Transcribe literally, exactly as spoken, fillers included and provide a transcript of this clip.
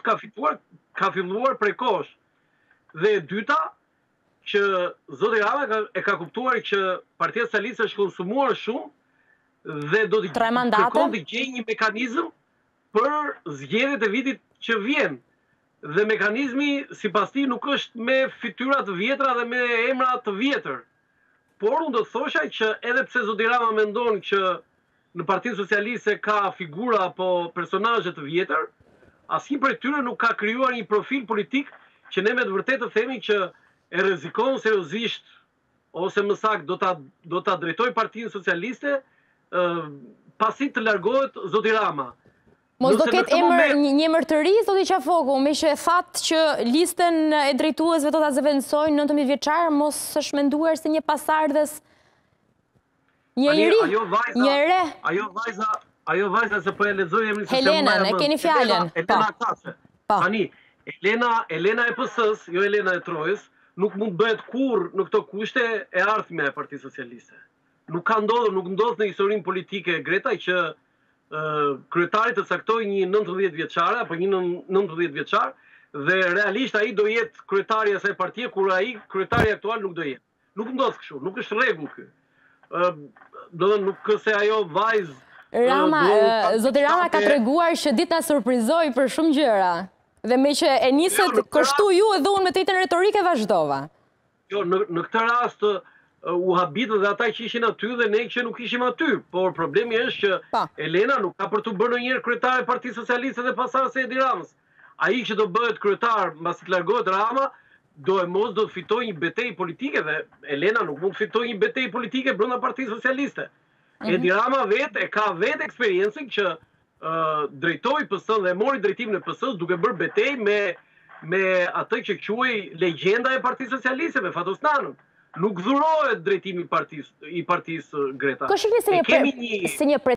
ka fituar, ka filluar prekosh. Dhe e dyta, që zoti Rama e ka kuptuar që Partia Socialiste është konsumuar shumë dhe do të kërkon të gjejë një mekanizëm për zgjedhjet e vitit që vjen. Dhe mekanizmi, sipas tij, nuk është me fytyra të vjetra dhe me emra të vjetër. Por unë do të thosha që edhe pse zoti Rama mendon që në Partinë Socialiste ka figura apo personazhe të vjetër, asnjë prej tyre nuk ka krijuar një profil politik që ne me të vërtetë të themi që e rrezikon seriozisht ose më saktë do ta do ta drejtojë Partinë Socialiste uh, pasi të largohet zoti Rama. Mos do ketë emër një emër të ri, zoti Qafoku, me që e thatë që listën e drejtuesve do ta zëvendësojnë nëntëmbëdhjetë vjeçar, mos është menduar se një pasardhës një i ri, një re. Ajo vajza, ajo vajza se po e lexoj emrin se Helena, ne keni fjalën. Helena Kaçe. Tani, Elena, Elena e P S-s, jo Elena e Trojës, nuk mund bëhet kurrë në këto kushte e ardhmja e Partisë Socialiste. Nuk ka ndodhur, nuk ndodh në historinë politike Greta që Uh, kryetari të caktoj një nëntëmbëdhjetë vjeçare apo një nëntëmbëdhjetë vjeçar dhe realisht ai do jetë kryetari i asaj partie kur ai kryetari aktual nuk do jetë. Nuk ndodh kështu, nuk është rregull ky. Uh, do të thonë nuk se ajo vajzë Rama, uh, zoti Rama ka treguar që ditë na surprizoi për shumë gjëra. Dhe me që e nisët jo, kështu ju edhe unë me të njëjtën retorike vazhdova. Jo, në, në këtë rast u habitën dhe ata që ishin aty dhe ne që nuk ishim aty. Por problemi është që pa. Elena nuk ka për të bërë ndonjëherë kryetare e Partisë Socialiste dhe pasardhës së Edi Ramës. Ai që do bëhet kryetar mbasi të largohet Rama, do e mos do të fitojë një betejë politike dhe Elena nuk mund të fitojë një betejë politike brenda Partisë Socialiste. Mm-hmm. Edi Rama vetë e ka vetë eksperiencën që uh, drejtoi P S-n dhe mori drejtimin e P S-s duke bërë betejë me me atë që quhej legjenda e Partisë Socialiste me Fatos Nanën. Nuk dhurohet drejtimi i partisë i partisë Greta. Ko shihni se një